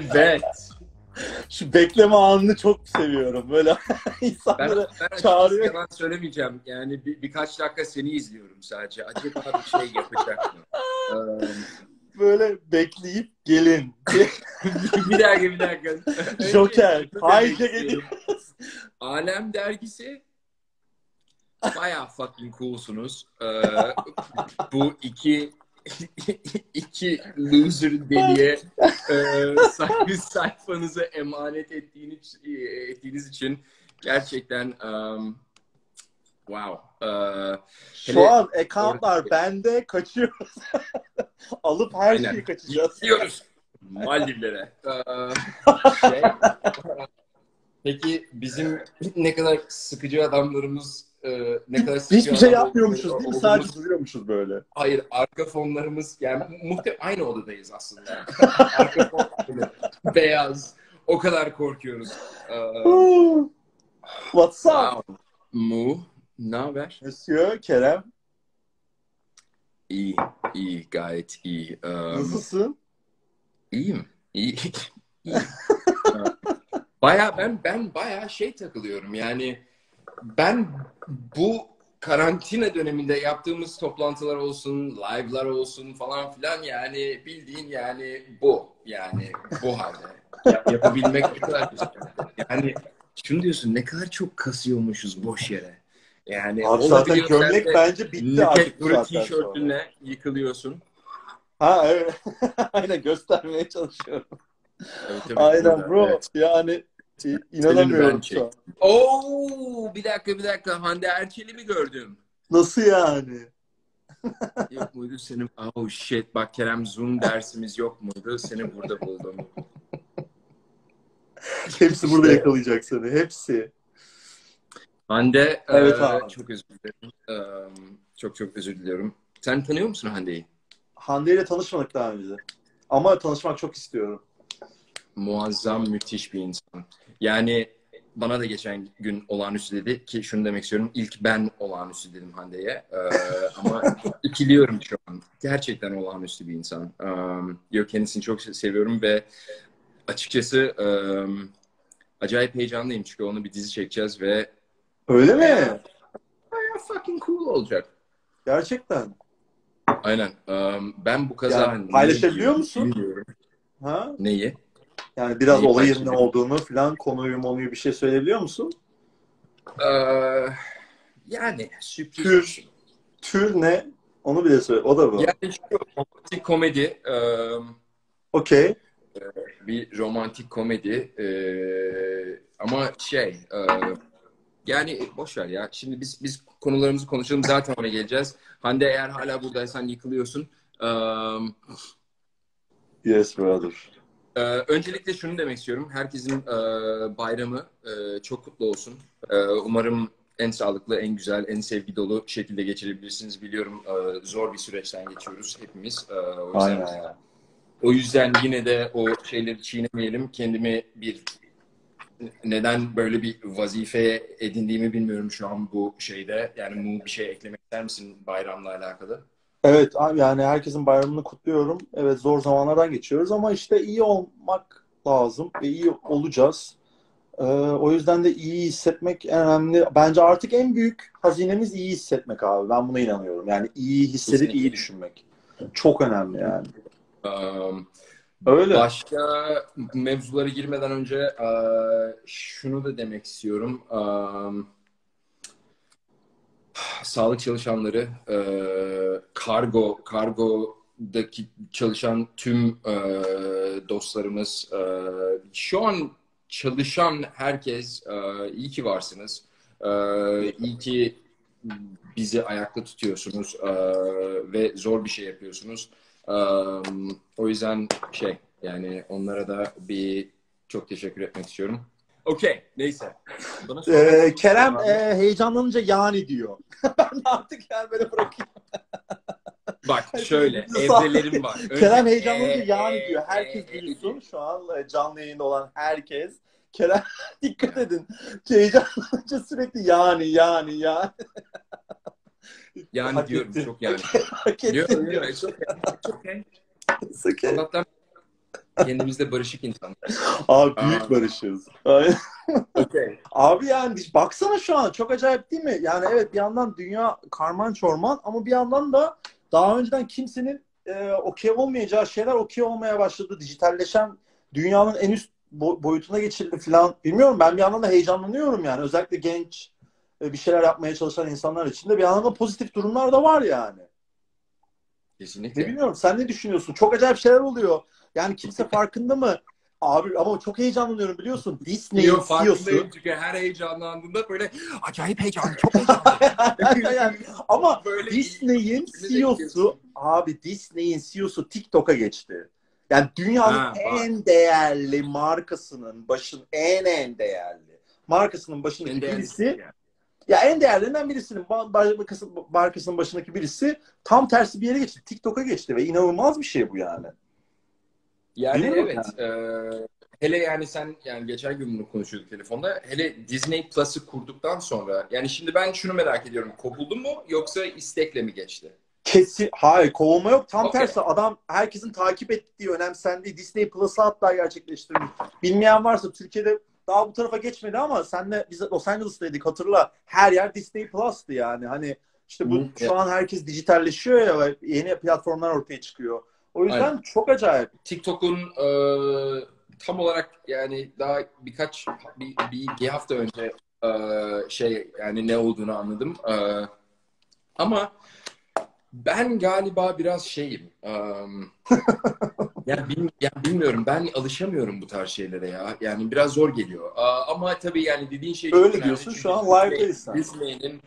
Evet. Şu bekleme anını çok seviyorum. Böyle insanları Ben çağırıyor. yalan söylemeyeceğim. Yani birkaç dakika seni izliyorum sadece. Acaba bir şey yapacak mı? Böyle bekleyip gelin. Bir dakika. Joker. Önce şunu demek Hijack istiyorum. ediyoruz. Alem dergisi bayağı fucking coolsunuz. Bu iki loser deliye sayfanızı emanet ettiğiniz için gerçekten wow. Şu an accountlar bende, kaçıyoruz. Alıp her aynen. şeyi kaçacağız. Gidiyoruz Maldivlere. Peki bizim ne kadar sıkıcı adamlarımız, ne kadar sıkıcı Hiçbir şey adam yapmıyormuşuz değil mi? olduğumuz- Sadece duruyormuşuz böyle. Hayır, arka fonlarımız yani aynı odadayız aslında. Arka fon beyaz. O kadar korkuyoruz. What's up? Wow. Mu, ne haber? Monsieur Kerem. İyi, gayet iyi. Nasılsın? İyiyim, iyi. Ben bayağı şey takılıyorum. Yani ben bu karantina döneminde yaptığımız toplantılar olsun, live'lar olsun falan filan yani bildiğin yani bu. Yani bu halde. Yapabilmek ne kadar güzel. Yani şunu diyorsun ne kadar çok kasıyormuşuz boş yere. Yani Abi zaten olabiliyor, gömlek sen de bence bitti artık bu Nükhet saatten sonra. tişörtünle yıkılıyorsun. Ha evet. Aynen göstermeye çalışıyorum. Evet, Aynen burada, bro. evet. Yani Ben inanamıyorum şu an. çektim. Oo, bir dakika. Hande Erçel'i mi gördüm? Nasıl yani? Yok muydu senin? Oh shit. Bak Kerem, Zoom dersimiz yok muydu? Seni burada buldum. Hepsi burada İşte yakalayacak seni. Hepsi. Hande, Evet abi. çok özür dilerim. Çok özür diliyorum. Sen tanıyor musun Hande'yi? Hande ile tanışmadık daha önce. Ama tanışmak çok istiyorum. Muazzam, müthiş bir insan. Yani bana da geçen gün olağanüstü dedi ki şunu demek istiyorum. İlk ben olağanüstü dedim Hande'ye. Ama ikiliyorum şu an. Gerçekten olağanüstü bir insan. Yok, kendisini çok seviyorum ve açıkçası acayip heyecanlıyım çünkü onu bir dizi çekeceğiz ve Öyle mi? bayağı fucking cool olacak. Gerçekten. Aynen. Ben bu kaza Yani paylaşabiliyor musun? bilmiyorum. Ha? Neyi? Yani biraz Neyi olayın ne paylaşabilirim? olduğunu falan, konuyu bir şey söyleyebiliyor musun? Yani sürpriz olsun. Tür ne? Onu bile söyle. O da bu. Yani şu romantik komedi, Okey. bir romantik komedi ama yani boş ver ya. Şimdi biz konularımızı konuşalım, zaten oraya geleceğiz. Hande, eğer hala buradaysan yıkılıyorsun. Yes brother. Öncelikle şunu demek istiyorum. Herkesin bayramı çok kutlu olsun. Umarım en sağlıklı, en güzel, en sevgi dolu şekilde geçirebilirsiniz. Biliyorum zor bir süreçten geçiyoruz hepimiz. Aynen. O yüzden yine de o şeyleri çiğnemeyelim. Kendimi neden böyle bir vazifeye edindiğimi bilmiyorum şu an bu şeyde. Yani bir şey eklemek ister misin bayramla alakalı? Evet yani herkesin bayramını kutluyorum. Evet zor zamanlardan geçiyoruz ama işte iyi olmak lazım ve iyi olacağız. O yüzden de iyi hissetmek en önemli. Bence artık en büyük hazinemiz iyi hissetmek abi. Ben buna inanıyorum. Yani iyi hissedip Kesinlikle. iyi düşünmek. Çok önemli yani. Um, Öyle. Başka mevzulara girmeden önce şunu da demek istiyorum. Sağlık çalışanları, kargodaki çalışan tüm dostlarımız, şu an çalışan herkes, iyi ki varsınız. İyi ki bizi ayakta tutuyorsunuz ve zor bir şey yapıyorsunuz. O yüzden yani onlara da çok teşekkür etmek istiyorum. Okey, neyse. Bana Kerem heyecanlanınca yani diyor. Ben de artık yani böyle bırakayım. Bak şöyle, evrelerim var. Kerem heyecanlanınca yani diyor. Herkes duysun. Şu an canlı yayında olan herkes. Kerem dikkat edin. Heyecanlanınca sürekli yani. Yani Hak diyorum ettin. çok yani. Hak ettin diyor. It's okay. It's okay. Allah'tan kendimizle barışık insanlarız. Abi büyük barışız. Aynen. Okay. Abi yani baksana şu an çok acayip değil mi? Yani evet, bir yandan dünya karman çorman ama bir yandan da daha önceden kimsenin okey olmayacağı şeyler okey olmaya başladı. Dijitalleşen dünyanın en üst boyutuna geçildi falan. Bilmiyorum, ben bir yandan da heyecanlanıyorum yani. Özellikle genç bir şeyler yapmaya çalışan insanlar için de bir yandan da pozitif durumlar da var yani. Ne Kesinlikle. bilmiyorum, sen ne düşünüyorsun? Çok acayip şeyler oluyor. Yani kimse farkında mı? Abi ama çok heyecanlanıyorum, biliyorsun. Disney'in Yok, farkındayım CEO'su. çünkü her heyecanlandığında böyle acayip heyecanlı, çok heyecanlı. Yani, ama Böyle Disney'in içimize CEO'su, giriyorsun. abi Disney'in CEO'su TikTok'a geçti. Yani dünyanın Ha bak. en değerli markasının en değerli markasının En başındaki değerlisi birisi, yani. ya en değerlerinden birisinin markasının başındaki birisi tam tersi bir yere geçti. TikTok'a geçti ve inanılmaz bir şey bu yani. Yani Bilmiyorum yani. evet. Hele yani sen yani geçen gün bunu konuşuyorduk telefonda. Hele Disney Plus'ı kurduktan sonra yani şimdi ben şunu merak ediyorum. Kovuldu mu yoksa istekle mi geçti? Kesin, hayır, kovulma yok. Tam Okey. tersi, adam herkesin takip ettiği, önemsendiği Disney Plus'ı hatta gerçekleştirmiş. Bilmeyen varsa, Türkiye'de daha bu tarafa geçmedi ama senle biz Los Angeles'taydık, hatırla. Her yer Disney Plus'tı yani. Hani işte bu Ya, şu an herkes dijitalleşiyor ya ve yeni platformlar ortaya çıkıyor. O aynen. yüzden çok acayip. TikTok'un tam olarak yani daha bir hafta önce şey yani ne olduğunu anladım. Ama ben galiba biraz şeyim. Ya bilmiyorum, ben alışamıyorum bu tarz şeylere ya. Yani biraz zor geliyor. Ama tabii yani dediğin şey çok Öyle önemli. diyorsun, şu Çünkü an live'dayız sen. Disney'nin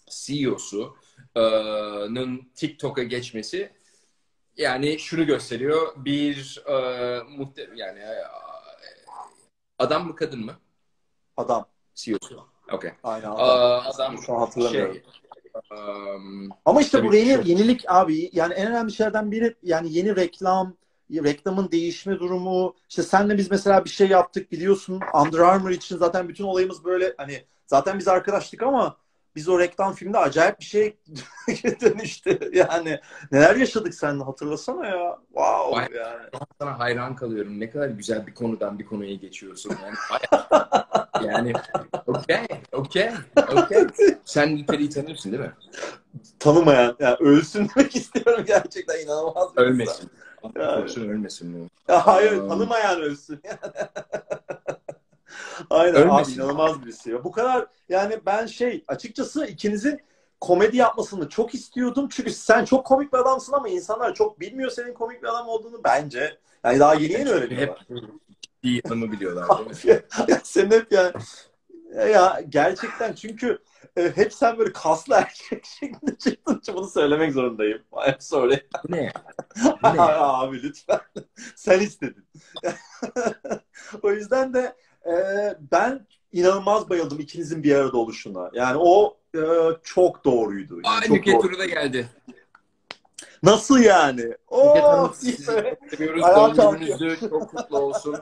CEO'sunun TikTok'a geçmesi yani şunu gösteriyor. Bir yani adam mı kadın mı? Adam. CEO'su. Okay. Aynen adam. Adam Şu an hatırlamıyorum. şey Ama işte bu tabii şu yenilik abi. Yani en önemli şeylerden biri, yani yeni reklamın değişme durumu. İşte senle biz mesela bir şey yaptık, biliyorsun. Under Armour için zaten bütün olayımız böyle, hani zaten biz arkadaştık ama biz o reklam filmde acayip bir şey dönüştü. Yani neler yaşadık seninle, hatırlasana ya. bayağı Wow yani. sana hayran kalıyorum. Ne kadar güzel bir konudan bir konuya geçiyorsun. Yani okey. Sen Niteli'yi tanıyorsun değil mi? Tanımayan, yani ölsün demek istiyorum, gerçekten inanılmaz bir insan. Ölmesin. Allah Yani, korusun ölmesin mi? ya hayır, tanımayan ölsün. Aynen abi, Ölmesin. inanılmaz birisi ya. Bu kadar yani, ben açıkçası ikinizin komedi yapmasını çok istiyordum. Çünkü sen çok komik bir adamsın ama insanlar çok bilmiyor senin komik bir adam olduğunu bence. Yani daha yeni Yani yeni çünkü hep öğreniyorlar. ciddi yanımı biliyorlar değil mi? Abi ya, senin hep yani, ya gerçekten, çünkü hep sen böyle kaslı erkek şeklinde çıktın. Bunu söylemek zorundayım. I'm sorry. Bu ne ya? Bu ne ya? Abi lütfen. Sen istedin. O yüzden de ben inanılmaz bayıldım ikinizin bir arada oluşuna. Yani o çok doğruydu. Yani Ay çok Nükhet doğru. Turu da geldi. Nasıl yani? Nükhet Oo, Hanım diye sizi böyle çok seviyoruz. ayağa Doğum kalkıyor. gününüz çok kutlu olsun.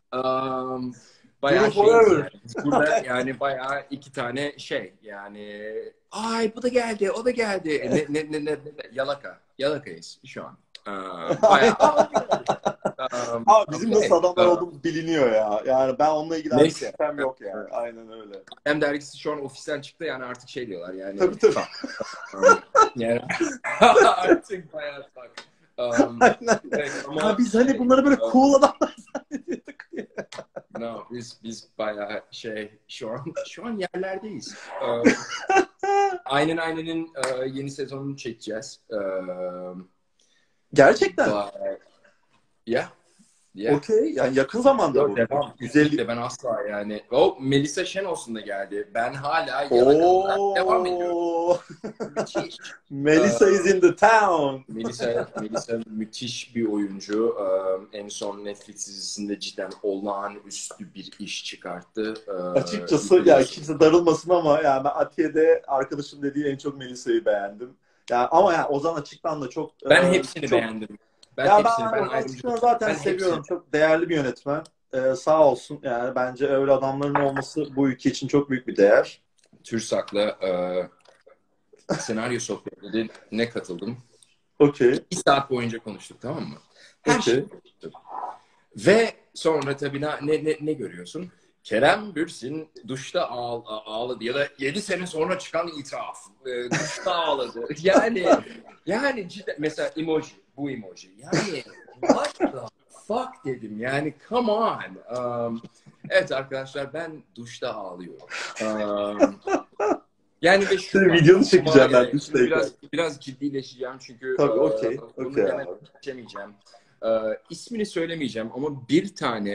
Duru Bayağı şeyiz forever. yani. Biz burada yani bayağı iki tane şey yani ay bu da geldi, o da geldi. Yalaka. Yalakayız şu an. Bayağı aa, o da geldi. Abi bizim nasıl Okay. adamlar olduğumuz biliniyor ya. Yani ben onunla ilgili artık Neyse. şüphem yok yani. Aynen öyle. Hem dergisi şu an ofisten çıktı yani artık şey diyorlar yani Tabii tabii. yani artık bayağı tak. Aynen. Evet Ya ama biz hani bunları böyle cool adamlar zannediyorduk. no, biz bayağı şey şu an yerlerdeyiz. Aynen yeni sezonunu çekeceğiz. Gerçekten. But, yeah, yeah. Okey. Yani yakın zamanda Yok bu. devam. 150. Kesinlikle ben asla yani. O Melisa Şen olsun da geldi. Ben hala Yalakalılar devam ediyorum. Oo. Müthiş. Melissa is in the town. Melisa müthiş bir oyuncu. En son Netflix dizisinde cidden olağanüstü bir iş çıkarttı. Açıkçası ya, Biliyorsun. kimse darılmasın ama yani ben Atiye'de arkadaşım dediği en çok Melissa'yı beğendim. Yani ama yani Ozan Açık'tan da çok Ben hepsini çok, beğendim. ya ben Ben Ozan ayrımcılık. Açık'tan zaten Ben hepsini. seviyorum. Çok değerli bir yönetmen. Sağ olsun. Yani bence öyle adamların olması bu ülke için çok büyük bir değer. TÜRSAK'la senaryo sohbetlerine katıldım. Okey. 2 saat boyunca konuştuk, tamam mı? Her şey Okey. konuştuk. Ve sonra tabii ne görüyorsun? Kerem Bürsin duşta ağladı ya da 7 sene sonra çıkan itiraf. Duşta ağladı. Yani cidden mesela emoji, bu emoji. Yani what the fuck dedim. Yani come on. Evet arkadaşlar ben duşta ağlıyorum. Yani ve şu var. Videonu çekeceğim ben Şimdi duştayken. biraz ciddileşeceğim çünkü Tabii okey. bunu Okey hemen abi. geçemeyeceğim. İsmini söylemeyeceğim ama bir tane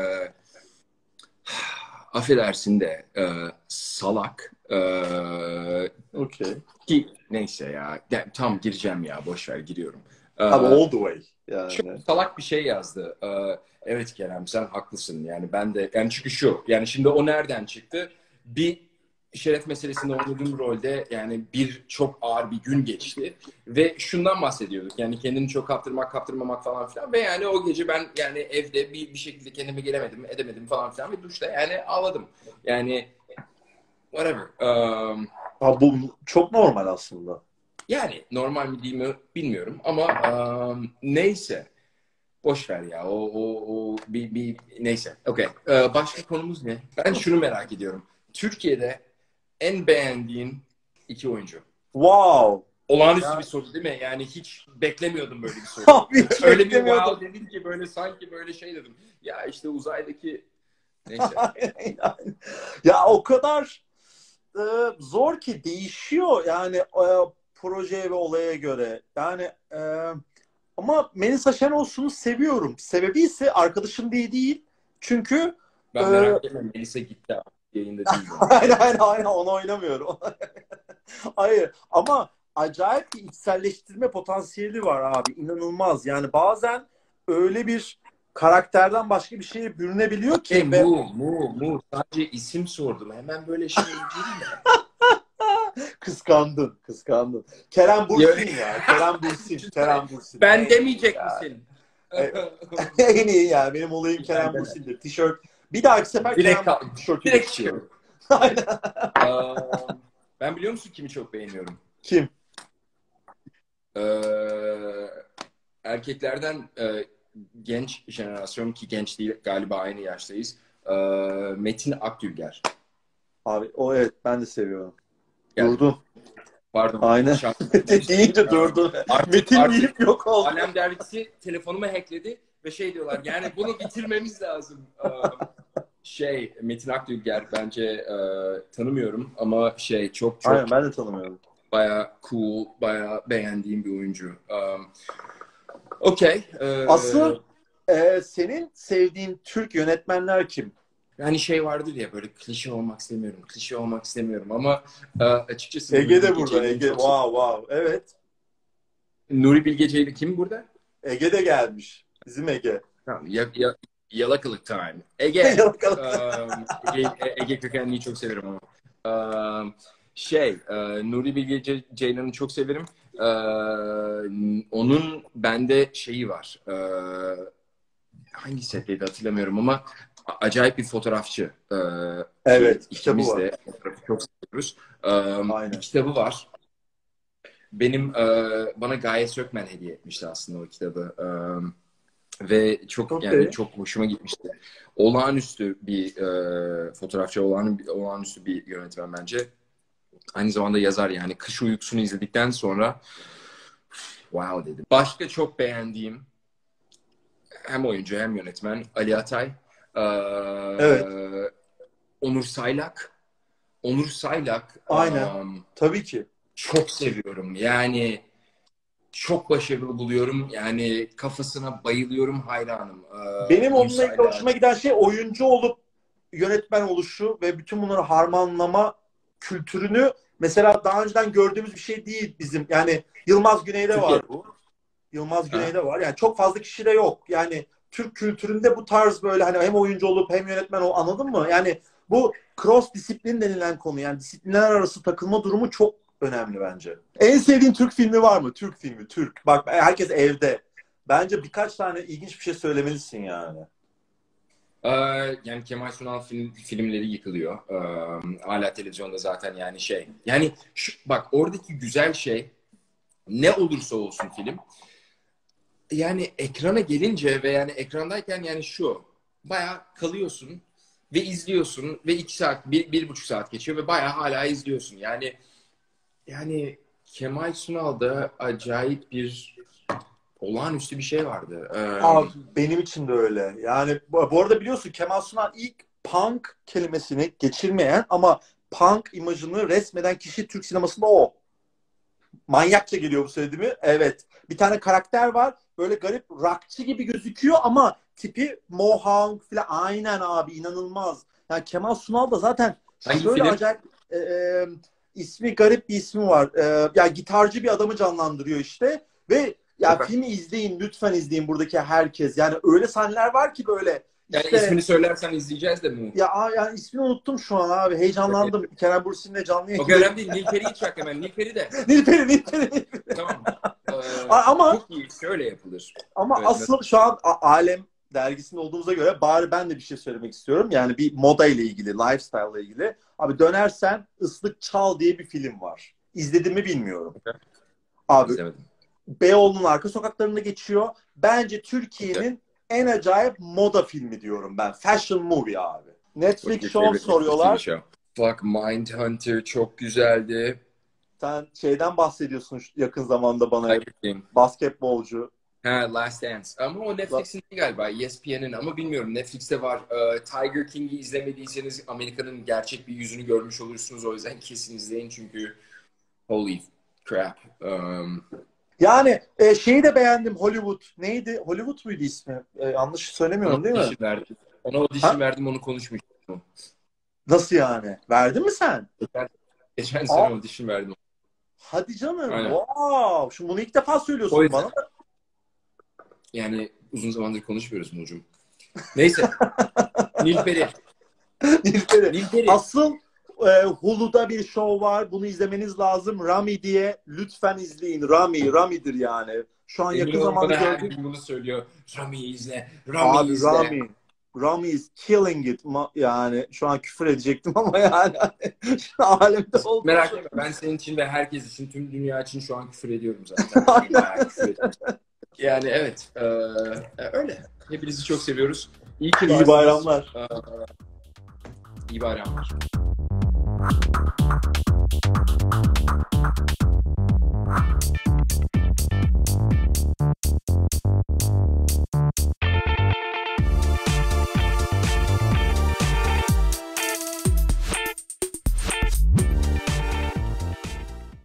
affedersin de salak Okey. ki neyse ya tam gireceğim ya boş ver giriyorum. Abi all the way. Çok Yani. salak bir şey yazdı. Evet Kerem sen haklısın yani ben de yani çünkü şu yani şimdi o nereden çıktı? Bir şeref meselesinde oynadığım rolde yani çok ağır bir gün geçti ve şundan bahsediyorduk yani kendini çok kaptırmamak falan filan ve yani o gece ben yani evde bir şekilde kendime gelemedim edemedim falan filan ve duşta yani ağladım yani whatever. Abi bu çok normal aslında. Yani normal mi değil mi bilmiyorum ama neyse. Boş ver ya. O bir neyse. Okey. Başka konumuz ne? Ben şunu merak ediyorum. Türkiye'de en beğendiğin iki oyuncu. Wow. Olağanüstü Ya, bir soru değil mi? Yani hiç beklemiyordum böyle bir soru. abi hiç Öyle bir beklemiyordum. wow dedin ki böyle sanki böyle şey dedim. Ya işte uzaydaki neyse. Aynen. Ya o kadar zor ki değişiyor yani projeye ve olaya göre. Yani ama Melisa Şenolsun'u seviyorum. Sebebi ise arkadaşım diye değil. Çünkü e, Ben merak etme Melisa gitti abi. Yayında değil yani. aynen onu oynamıyorum. Hayır ama acayip bir içselleştirme potansiyeli var abi. İnanılmaz. Yani bazen öyle bir karakterden başka bir şeye bürünebiliyor ki ve Mu. Sadece isim sordum. Hemen böyle şey girme. kıskandın. Kerem Bürsin ya. Kerem Bürsin. Ben En iyi demeyecek yani. misin? En iyi yani. Benim olayım Kerem Ben deme. Bürsin'dir. Tişört. Bir dahaki sefer Direkt, Kerem Bürsin tişörtüyle direkt çıkıyorum. çıkıyorum. Aynen. Ben biliyor musun kimi çok beğeniyorum? Kim? Ee, erkeklerden genç jenerasyon ki genç değil galiba aynı yaştayız. Metin Akdülger. Abi o evet ben de seviyorum. Yani, Durdun. pardon. Aynen. Deyince durdun. Metin Artık deyip yok oldu. Alem Dergisi telefonuma hackledi ve şey diyorlar yani bunu bitirmemiz lazım. Metin Akdülger bence tanımıyorum ama çok Aynen ben de tanımıyorum. bayağı cool, bayağı beğendiğim bir oyuncu. Okey. Aslı senin sevdiğin Türk yönetmenler kim? Yani vardır ya böyle klişe olmak istemiyorum ama açıkçası Ege Nuri de Bilge burada. Ceylan'ı Ege. çok seviyorum. Wow. Evet. Nuri Bilge Ceylan kim burada? Ege de gelmiş. Bizim Ege. Tamam, yalakalık time. Ege. Bakalım. Ege kökenliyi çok severim ama. Nuri Bilge Ceylan'ı çok severim. Onun bende var. Hangi setteydi hatırlamıyorum ama acayip bir fotoğrafçı. Evet. Kitabı İkimiz var. de fotoğrafı çok seviyoruz. Bir Aynen. kitabı var. Bana Gaye Sökmen hediye etmişti aslında o kitabı. Ve Okey. çok hoşuma gitmişti. Olağanüstü bir fotoğrafçı, olağanüstü bir yönetmen bence. Aynı zamanda yazar yani. Kış Uykusu'nu izledikten sonra wow dedim. Başka çok beğendiğim hem oyuncu hem yönetmen Ali Atay. Ee, Evet. Onur Saylak. Onur Saylak Aynen. Tabii ki. çok seviyorum. Yani çok başarılı buluyorum. Yani kafasına bayılıyorum, hayranım. Benim Onur onunla ilgili Saylak. hoşuma giden şey oyuncu olup yönetmen oluşu ve bütün bunları harmanlama kültürünü mesela daha önceden gördüğümüz bir şey değil bizim. Yani Yılmaz Güney'de Türkiye. var bu. Yılmaz Ha? Güney'de var. Yani çok fazla kişide yok. Yani Türk kültüründe bu tarz böyle hani hem oyuncu olup hem yönetmen ol anladın mı? Yani bu cross disiplin denilen konu yani disiplinler arası takılma durumu çok önemli bence. En sevdiğin Türk filmi var mı? Türk filmi, Türk. Bak herkes evde. Bence birkaç tane ilginç bir şey söylemelisin yani. Yani Kemal Sunal filmleri yıkılıyor. Hala televizyonda zaten yani Yani bak oradaki güzel şey ne olursa olsun film yani ekrana gelince ve yani ekrandayken yani şu bayağı kalıyorsun ve izliyorsun ve 2 saat, 1,5 saat geçiyor ve bayağı hala izliyorsun. Yani Kemal Sunal'da acayip bir olağanüstü bir şey vardı. Abi benim için de öyle. Yani bu arada biliyorsun Kemal Sunal ilk punk kelimesini geçirmeyen ama punk imajını resmeden kişi Türk sinemasında o. Manyakça geliyor bu söylediğimi. Evet. Bir tane karakter var. Böyle garip rockçı gibi gözüküyor ama tipi Mohawk falan. Aynen abi, inanılmaz. Yani Kemal Sunal da zaten Hangi şöyle film? acayip ismi garip bir ismi var. Ya gitarcı bir adamı canlandırıyor işte ve ya Sokak. filmi izleyin, lütfen izleyin buradaki herkes. Yani öyle sahneler var ki böyle Yani işte ismini söylersen izleyeceğiz de mi? ya yani ismini unuttum şu an abi. Heyecanlandım. Kerem Bürsin'le canlı Çok yayında. önemli değil. Nilperi'yi çak hemen. Nilperi de. Nilperi. Tamam. Ama Çok iyi. Şöyle yapılır. Ama Evet. asıl şu an Alem dergisinde olduğumuza göre bari ben de bir şey söylemek istiyorum. Yani bir moda ile ilgili, lifestyle ile ilgili. Abi dönersen Islık Çal diye bir film var. İzledim mi bilmiyorum. Abi İzlemedim. Beyoğlu'nun arka sokaklarında geçiyor. Bence Evet. Türkiye'nin en acayip moda filmi diyorum ben. Fashion movie abi. What's Netflix your Show favorite Netflix TV soruyorlar. show? Fuck, Mindhunter çok güzeldi. Sen şeyden bahsediyorsun yakın zamanda bana hep. Tiger King. Basketbolcu. Ha, Last Dance. Ama o Netflix'in değil galiba. ESPN'in ama bilmiyorum. Netflix'te var. Tiger King'i izlemediyseniz Amerika'nın gerçek bir yüzünü görmüş olursunuz. O yüzden kesin izleyin çünkü holy crap. Yani şeyi de beğendim, Hollywood. Neydi? Hollywood muydu ismi? Yanlış Ona söylemiyorum değil mi? audition verdim. Ona audition Ha? verdim, onu konuşmuştum. Nasıl yani? Verdin mi sen? Geçen Aa, sene audition verdim. hadi canım. Aynen. Wow. Şimdi bunu ilk defa O söylüyorsun yüzden bana. yani uzun zamandır konuşmuyoruz Mucum. Neyse. Nilperi. Nilperi. Nilperi. Asıl Hulu'da bir show var. Bunu izlemeniz lazım. Rami diye. Lütfen izleyin. Rami'dir yani. Şu an Emin yakın olun zamanda bana her gördüğüm. gün bunu söylüyor. Rami'yi izle. Rami'yi Abi izle. Rami is killing it. Yani şu an küfür edecektim ama yani şu alemde olduğu Merak şey. etme, ben senin için ve herkes için, tüm dünya için şu an küfür ediyorum zaten. Aynen. Bayağı küfür ediyorum. Yani evet. Öyle. Hepinizi çok seviyoruz. İyi ki varsınız. İyi bayramlar. İyi bayramlar.